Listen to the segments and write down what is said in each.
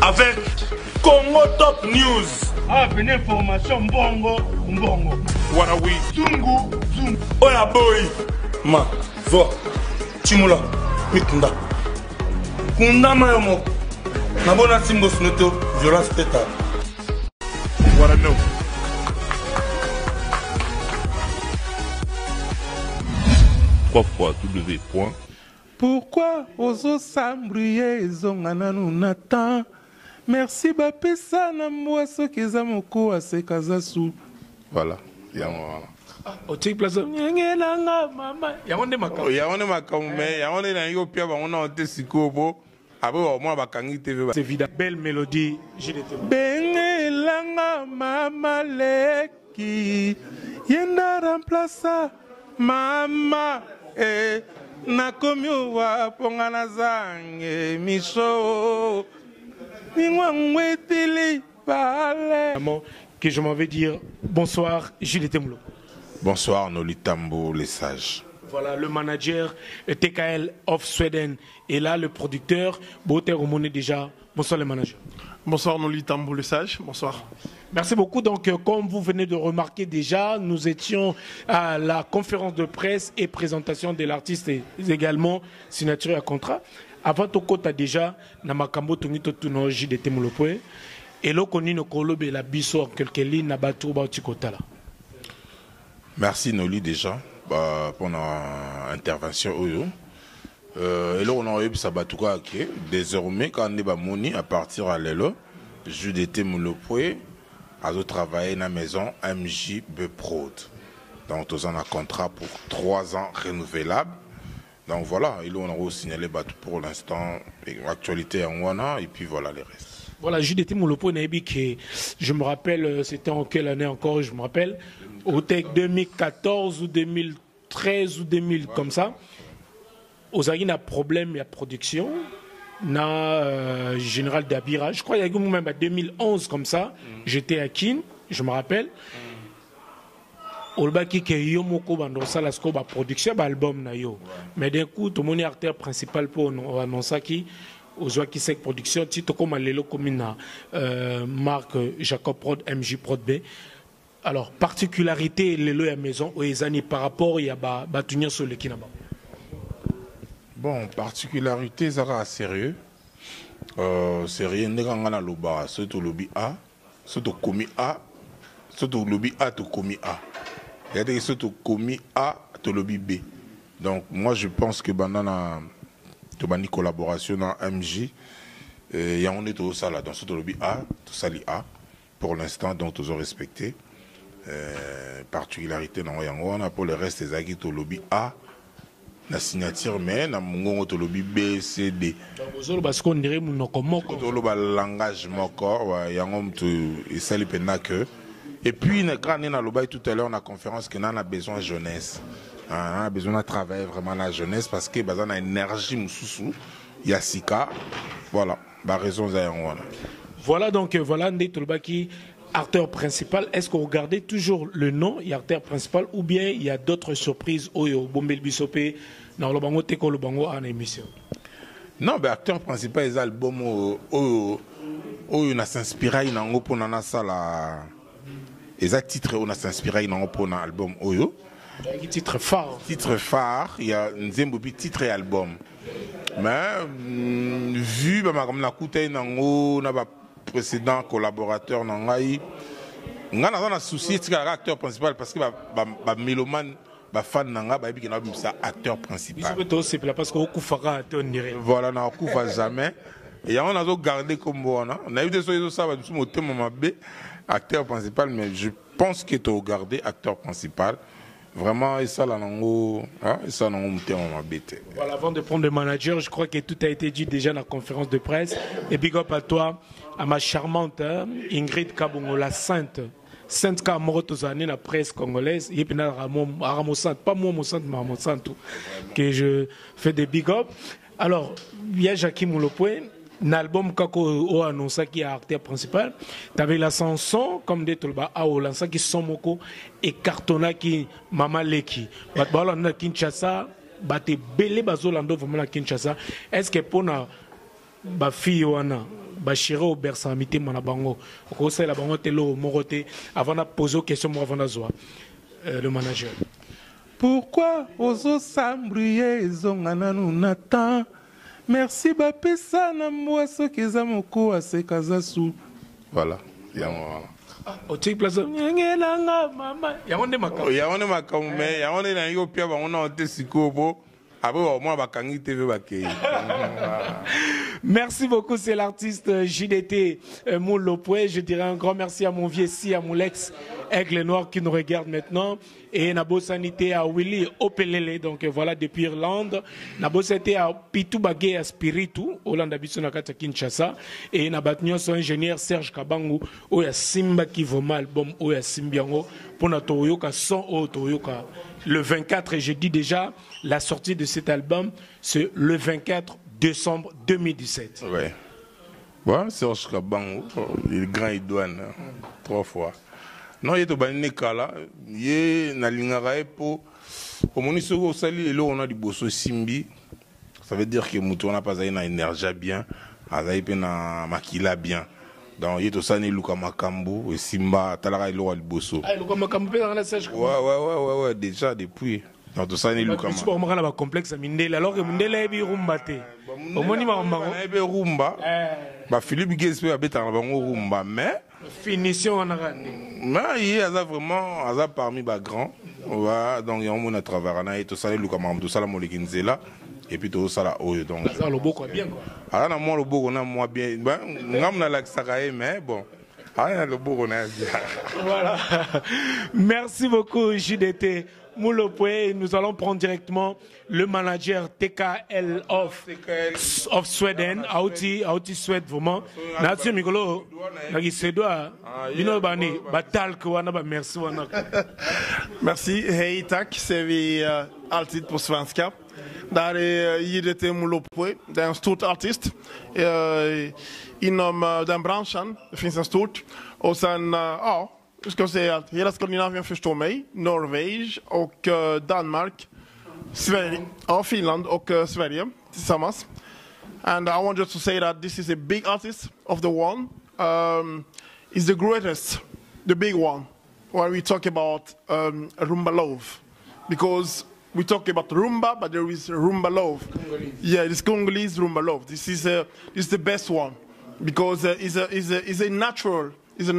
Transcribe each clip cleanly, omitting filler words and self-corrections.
avec Congo Top News. Ah, une information bongo. Voilà oui. Zungu. Oya boy. Ma, zo. Chimula. Mikunda. Kunda mayomo. Nabona simbo suneto. Violence teta. Voilà non. www. Pourquoi ozo sambriye zongana nunata? Merci bapesa na mwaso keza moko asekaza su. Voilà. Otik plaza. Nyengelanga mama. Yawonde makamo. Yawonde makamo mais yawonde na yo pia bango na te sikobo. Abo au moins bakangi TV. C'est évident. Belle mélodie. Bengelanga mama leki. Yenda remplaça mama nakomi wa pongana zange miso ningwangwetili pale. Que je m'en vais dire bonsoir Jules Temoulo. Bonsoir Noli Tambo les sages. Voilà le manager TKL of Sweden et là le producteur Boter Omone déjà. Bonsoir le manager. Bonsoir Noli Tambo les sages. Bonsoir. Merci beaucoup. Donc, comme vous venez de remarquer déjà, nous étions à la conférence de presse et présentation de l'artiste et également signature à contrat. Avant tout côté déjà, Namakambo Tongito Tunoji de Temoulopoe et l'okoni no kolobe la biso en quelques lignes nabatu bautikota là. Merci Noli déjà pour l'intervention. Et là on a eu Sabatuka désormais quand on est moni à partir à l'élo, je de Temoulopoe. À travailler dans la maison MJB Prod. Donc, nous avons un contrat pour 3 ans renouvelable. Donc voilà, on a aussi signalé pour l'instant l'actualité en Wana et puis voilà les restes. Voilà, JDT Moulopo Naïbi, je me rappelle, c'était en quelle année encore, je me rappelle, au TEC 2014 ou 2013 ou 2000, comme ça. Aux Aguines a problème, il y a production. Na général d'Abira, je crois qu'il y a même en 2011 comme ça, j'étais à Kin, je me rappelle. Olbaki ke yomoko bando sala sko ba production ba album na yo. Mais d'un coup tout mon acteur principal pour annoncer qui aux qui c'est production tito comme lelo comme na marque Jacob Prod MJ Prod B. Alors particularité lelo à maison aux années par rapport il y a ba tunir sur le kinaba. Bon, particularité, ça va sérieux. Sérieux, n'est qu'en a l'oba, surtout lobby A, surtout commis A, surtout lobby A, tout commis A. Il y a des surtout commis A, tout lobby B. Donc, moi, je pense que pendant une collaboration dans MJ, il y a on est tout ça là, dans surtout lobby A, tout ça li A. Pour l'instant, donc, tous ont respecté. Particularité, non, on a pour le reste des agues, tout lobby A. La signature mais na mungo to lobby B C D parce qu'on dirait monoko moko to lo ba langage moko wa yango mtu isali pena que et puis quand on a loba tout à l'heure na conférence que on a besoin de jeunesse on a besoin de travailler vraiment la jeunesse parce que bazana a énergie mususu yasika voilà ba raison za yango voilà donc voilà Ndetolbaki acteur principal. Est-ce que vous regardez toujours le nom, il y a acteur principal, ou bien il y a d'autres surprises au Bombel Bissopé dans le bango Teko le bango en émission? Non, mais acteur principal, les albums où on a s'inspiré dans le pour nana ça la, les titres on a s'inspiré dans le pour l'album Oyo. Titre phare. Titre phare, il y a un zembobi titre et album. Mais vu comme la coûté dans le précédent collaborateur nangai nga na na souci tika acteur principal parce que ba mélomane ba fan nanga ba biki na ça acteur principal c'est parce que okufaka te on dirait voilà na okufa jamais et on a gardé comme on a eu des choses ça va mo thème mabe acteur principal mais je pense que tu as gardé acteur principal. Vraiment, et ça, là, ça, voilà, avant de prendre le manager, je crois que tout a été dit déjà dans la conférence de presse. Et big up à toi, à ma charmante Ingrid Kabongo, la sainte. Sainte Kamorotozane, la presse congolaise. Et puis, pas moi, mon sainte, mais mon sainte, que je fais des big up. Alors, il y a Jackie Moulopoe. L'album kako annoncé qui est acteur principal, tu avais la chanson comme des tolba a lancé qui sont moko et cartona qui mama leki bat bala na Kinshasa baté belé bazolando vraiment na Kinshasa. Est-ce que pour na ba fille wana bachiré au bersamité mon bango ko c'est la bango telo moroté avant de poser question moi avant d'azwa le manager. Pourquoi ozo sambriye zongana nunata? Merci bapesa na mwaso keza moko asekaza su. Voilà. Au tic place ngelanga mama yaonde makamo. Yaonde makamo mais yaonde na yo pia ba on a onte sikobo. Après au moins bakangi TV bakei. Merci beaucoup, c'est l'artiste JDT Moulopoué. Je dirais un grand merci à mon vieux si, à mon ex Aigle Noir qui nous regarde maintenant. Et Nabo Sanité à Willy Opelele, donc voilà, depuis Irlande. Nabo Sanité à Pitou Bagé à Spiritu, Hollande Abissonakata Kinshasa. Et Nabatnion, son ingénieur Serge Kabangu, où il y a Simba qui vaut mal, album, où il y a Simbiango, pour notre Toyoka, son haut Toyoka. Le 24, et je dis déjà, la sortie de cet album, c'est le 24 décembre 2017. Ouais. Bon, Serge Kabangu, il est grand Idouane, 3 fois. Non, il est au Banékala, il est dans l'Ingarae pour. Au Monisoko Sali, et là on a du bosso Simbi. Ça veut dire que Moutou n'a pas une énergie bien, il na makila bien. Donc il est au Sani Luka Makambu, et Simba, Talara et Lora le bosso. Ah, Luka Makambu, ouais, déjà depuis. Donc tout ça n'est Luka Makambu. On a un complexe à Mindele, alors que Mindele est rumba. Au monument, on a rumba. Philippe Guespe a été en rumba, mais. Finition en arabe. Mais il y a vraiment parmi les grands. Donc il y a un monde à travers. Tout ça, Luka Makambu, tout ça, la Molekinzela. Et puis tout ça, là, donc. Ça, le beau, quoi, bien, quoi. Alors, moi, le beau, on a moins bien. On a l'accès, mais bon. Le beau, on a bien. Voilà. Merci beaucoup, JDT Moulopoué. Nous allons prendre directement le manager TKL of Sweden. Aouti Sweden, vraiment. Natsu Mikolo, Nagi Sedwa, Bino Bani, Batal Kwana, merci. Merci. Hej, tack säger vi alltid på svenska. Där är JDT Moulopoué. Det är en stort artist inom den branschen. Det finns en stort. Och sen, ja, jag ska säga att hela Skandinavien förstår mig. Norge och Danmark, Sverige, ja, Finland och Sverige tillsammans. And I want just to say that this is a big artist of the one. He's the greatest, the big one, when we talk about Rumba Love. Because we talk about rumba, but there is rumba love. Yeah, this Congolese rumba love. This is the best one because is a natural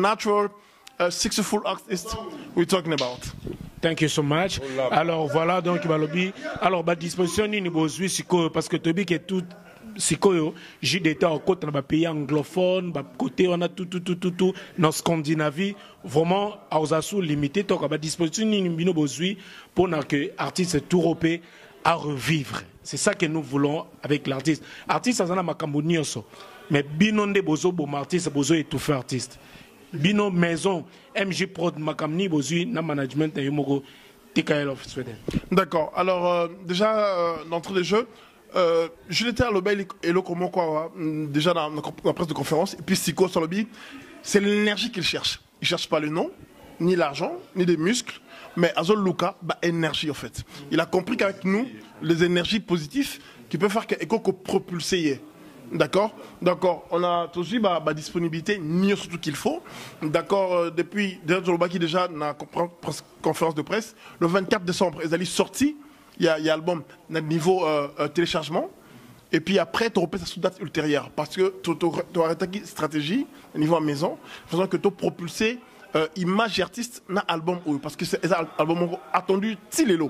successful artist we're talking about. Thank you so much. Alors voilà donc Balobi. Alors ba disposition ni bozui siko parce que Tobi est tout sikoyo JDT en côté dans pays anglophone, ba côté on a tout dans Scandinavie vraiment Aozasu limité donc ba disposition ni bino bozui pour que artiste tout européen à revivre. C'est ça que nous voulons avec l'artiste. Artiste ça na makambo nyonso. Mais binonde bozo bo artiste bozo étouffer artiste. Bino maison MJ Prod makamni bozui na management na yomoko TKL of Sweden. D'accord. Alors déjà d'entrée des jeux JDT Alobel et Lokomoko déjà dans la presse de conférence et puis Siko Solobi, c'est l'énergie qu'il cherche. Il cherche pas le nom, ni l'argent, ni des muscles, mais Azol Luka, bah énergie en fait. Il a compris qu'avec nous, les énergies positives qui peuvent faire que propulser. D'accord, on a aussi ma disponibilité, ni surtout qu'il faut. D'accord, depuis qui déjà dans la conférence de presse, le 24 décembre, ils allaient sortir. Il y a l'album niveau téléchargement. Et puis après, tu repères sa date ultérieure. Parce que tu as une stratégie au niveau à maison, faisant que tu propulser image et artiste dans l'album. Parce que c'est un album attendu, Tilelo.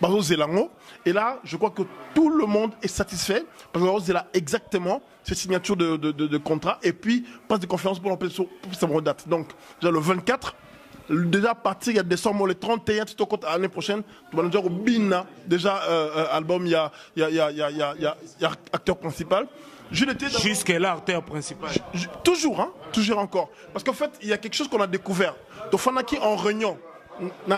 Et là, je crois que tout le monde est satisfait. Parce que c'est là exactement cette signature de contrat. Et puis, passe de conférence pour sa date. Donc, déjà le 24. Déjà parti il y a décembre le 31 tout au compte l'année prochaine tu vas nous dire au Bina déjà album il y a acteur principal jusque là acteur principal toujours encore parce qu'en fait il y a quelque chose qu'on a découvert donc Fanaki en réunion na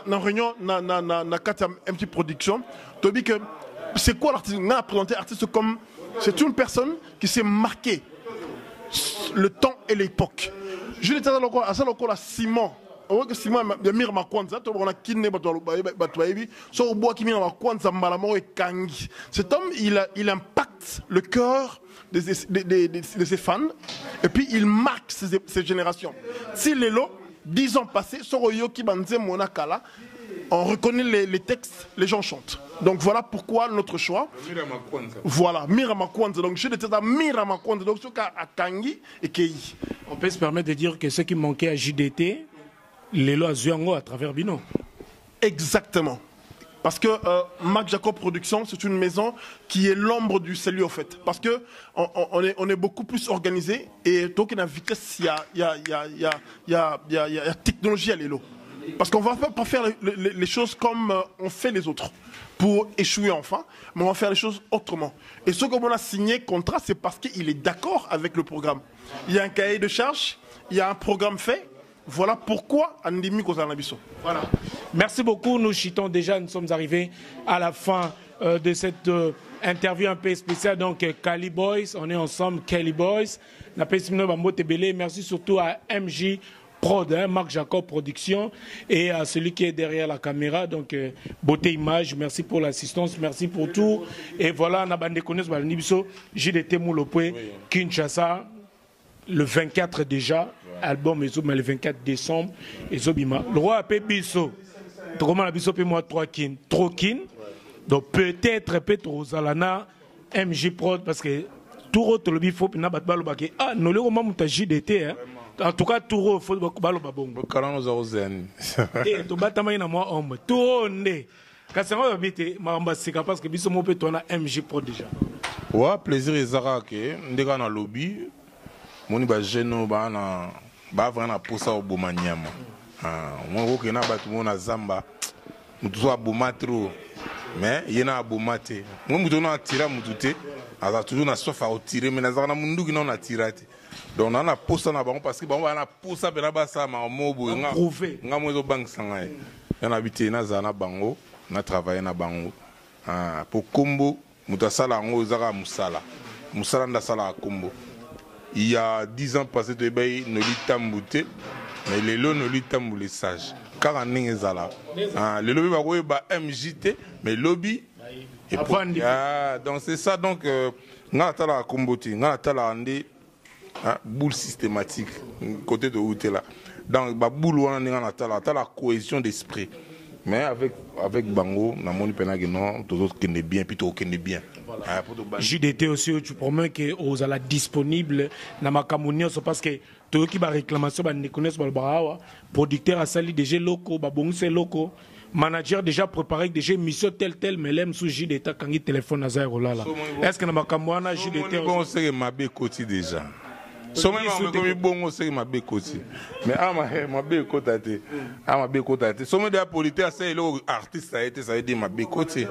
petite production tu dis que c'est quoi l'artiste on a présenté l'artiste comme c'est une personne qui s'est marquée le temps et l'époque je l'étais encore à ça encore la ciment on que Simon ya Mira Makwanza to on a kiné batwayebi so bois qui Mira Makwanza malamo et kangi. Cet homme il impacte le cœur de ses fans et puis il marque ses générations. Si Lelo 10 ans passés Soroyo qui banze monakala, on reconnaît les textes, les gens chantent. Donc voilà pourquoi notre choix. Voilà, Mira Makwanza. Donc je l'étais à Mira Makwanza. Donc c'est à Kangi et Kei. On peut se permettre de dire que ce qui manquait à JDT, Lelo a Zuango à travers Bino. Exactement. Parce que Mac Jacob Productions, c'est une maison qui est l'ombre du salut, en fait. Parce que on est beaucoup plus organisé et donc il y a vitesse, il y a technologie à Lelo. Parce qu'on ne va pas faire les choses comme on fait les autres pour échouer enfin, mais on va faire les choses autrement. Et ce qu'on a signé contrat, c'est parce qu'il est d'accord avec le programme. Il y a un cahier de charges, il y a un programme fait. Voilà pourquoi Andimi Kozanabiso. Voilà. Merci beaucoup. Nous chitons déjà, nous sommes arrivés à la fin de cette interview un peu spéciale. Donc, Kali Boys, on est ensemble, Kali Boys. Merci surtout à MJ Prod, hein, Marc Jacob Production, et à celui qui est derrière la caméra. Donc, Beauté Image, merci pour l'assistance, merci pour tout. Et voilà, on a bandé connaissance, JDT Moulopoué, Kinshasa, le 24 déjà, album mais le 24 décembre, et Zobima. Le roi a payé Bisso, comment la Bisso paye moi 3 kin, trop kin. Donc, peut-être aux Alana, MJ Prod, parce que tout autre le bifo, puis n'a pas de baké. Ah, nous le roman mouta JDT, hein. En tout cas, tout le faut balo babongo. Quand nous avons zen. Et tout batama ina moi homme. Tout né. Quand ça va habiter, ma ambassadeur parce que biso mo peut on a MJ Pro déjà. Ouais, plaisir ezara ke ndeka na lobby. Moni ba jeno ba na ba vraiment posa au bomanyama. Ah, moi ko na batu mo na zamba. Mutu a bomatro. Mais yena a bomate. Moi mutu na tira mutu te. Aza toujours na sofa au tirer mais na zana mundu ki na tirate. Donc on a posé na bango parce que on a posé bena basa ma mobo nga prouvé nga mozo bank sanga on a habité na zana bango na travaillé na bango ah pour kombo mutasala ngo zaka musala nda sala kombo il y a 10 ans passé de bay no litambute mais les lots no litambule sage car en ngezala ah le lobby ba ko ba MJT mais lobby et ah donc c'est ça donc nga tala komboti nga tala andi boule systématique côté de où tu es là donc la boule on a la cohésion d'esprit mais avec Bango na moni penagi non tous autres qui n'est bien plutôt qui n'est bien JDT aussi tu promets que aux ala disponible na makamuni parce que tout qui va réclamation ba ne connaissent pas le barawa producteur a sali déjà locaux ba bongse locaux manager déjà préparé déjà mission tel mais l'aime sous JDT quand il téléphone à Zaire là est-ce que na makamwana JDT on sait ma bé côté déjà. So même comme bon c'est ma bécoti mais ma bécotate ma bécotate so même de la politique c'est le artiste ça a été ma bécoti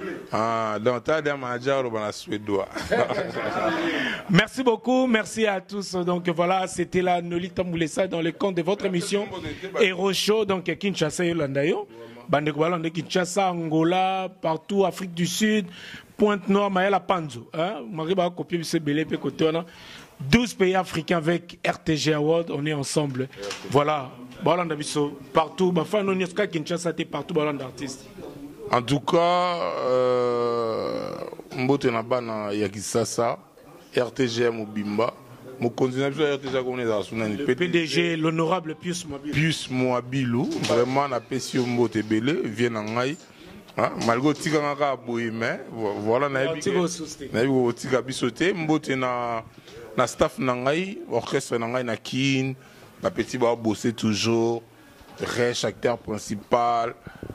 ah dans ta de manager au la suédois. Merci beaucoup, merci à tous. Donc voilà, c'était la Noli Tamboulessa dans le compte de votre émission Hero Show donc Kinshasa et Landayo bande de Kinshasa, Angola, partout Afrique du Sud, Pointe-Noire, Maëla Panzo hein Mariba copier ce belé pe côté on a 12 pays africains avec RTG Award, on est ensemble. Voilà, partout, Kinshasa, partout, d'artistes. En tout cas, Mbote Nabana Yakisasa, RTG Mobimba, mon continent RTG comme les PDG, l'honorable Pius Moabilou. Pius Moabilou, vraiment, la Pessio Mbote Belé, vient en Aïe. Malgré Tika Naka Bohemé, voilà, Tika Bissoté, Mbote na staff nangai orchestre nangai na kin ba petit ba bosser toujours Resh acteur principal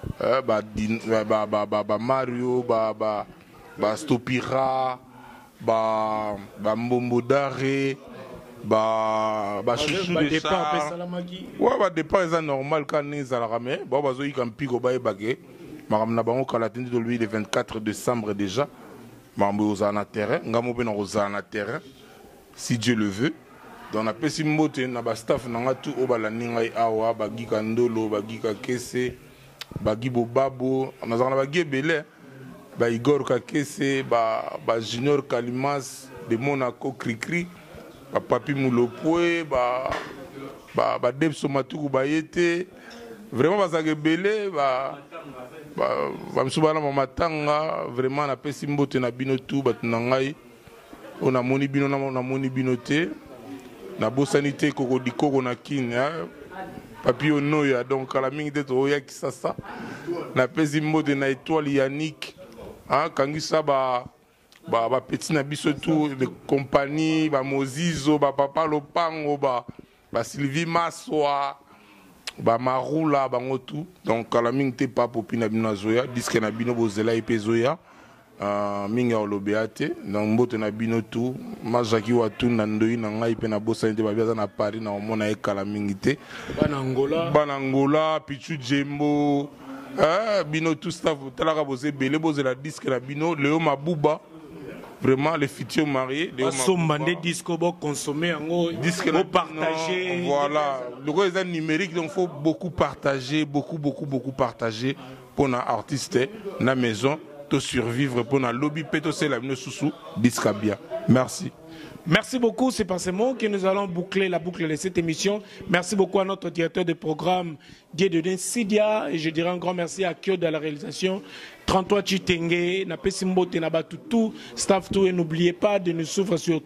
ba Mario ba Stopira ba Mbombo Dare ba chouchou de départ ouais ba départ c'est normal quand ni za la ramé ba bazo yi kampi ko ba ebage maramna bango kala tindi de lui le 24 décembre déjà mambo za na terrain ngamo be na za na terrain si Dieu le veut. Donc on a pesi mbote na ba staff nanga tout o bala ningai awa ba gika ndolo ba gika kese ba gibo babo on a ba gebele ba Igor Kakese ba Junior Kalimas de Monaco Cricri ba Papi Moulopoué ba Debso Matuku Bayete, vraiment, bazage belé, Bamsoubana Mamatanga, vraiment, na pesi mbote na bino tout, batunangai, on a moni bino, on a moni binote, na bosanité, koko di koko na kin, papi onoya, donc à la mingi de Toya qui ça, na pesi mbote na étoile Yannick, Kangisa petit na biso tout, de compagnie, Mozizo, Papa Lopango, Sylvie Massoa, Marula, Bangotu, donc à la mingi te pas popina bino zoya, disque na bino bozela et zoya, minga olobeate, donc mbote na bino tout, Majaki Watu Nandoi, Nanga ipe na bosa nte babia na Paris, na omona ekala mingi te, Banangola, Pichu Jembo, bino tout staff, talaka boze bele, boze la disque na bino, Léo Mabouba. Vraiment, les futurs mariés. Les disques consommer, disques partager. Voilà. Le rôle est numérique, donc il faut beaucoup partager, beaucoup partager pour nos artistes, la maison, pour survivre, pour nos lobby, pour c'est la sous disque bien. Merci. Merci beaucoup, c'est par ces mots que nous allons boucler la boucle de cette émission. Merci beaucoup à notre directeur de programme, Dieu Sidia, et je dirais un grand merci à Kyo de la réalisation. 33 Chitenge, Napesimbo Tenabatutu, staff tout, et n'oubliez pas de nous suivre sur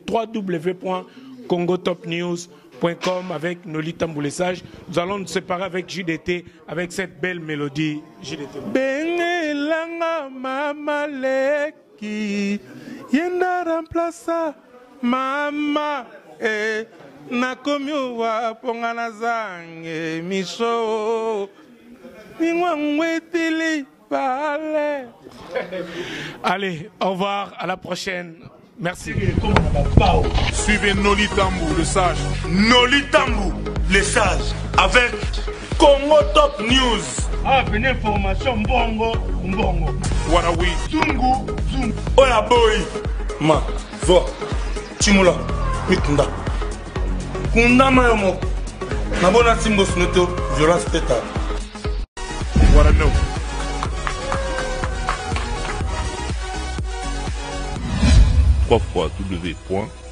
www.congotopnews.com avec Nolita Mboulessage. Nous allons nous séparer avec JDT, avec cette belle mélodie JDT. Bengelanga mamaleki, yenda remplaça. Mama, nakomi wa ponga na zange miso ningwangwetili pale. Allez, au revoir, à la prochaine. Merci. Suivez Nolitambu, le sage. Nolitambu, le sage, avec Congo Top News. Venez information mbongo. Voilà oui. Zungu. Oya boy. Ma, zo. Chimula, mikunda. Kunda mayomo. Nabona simbo snoto, violence teta. Voilà no. www.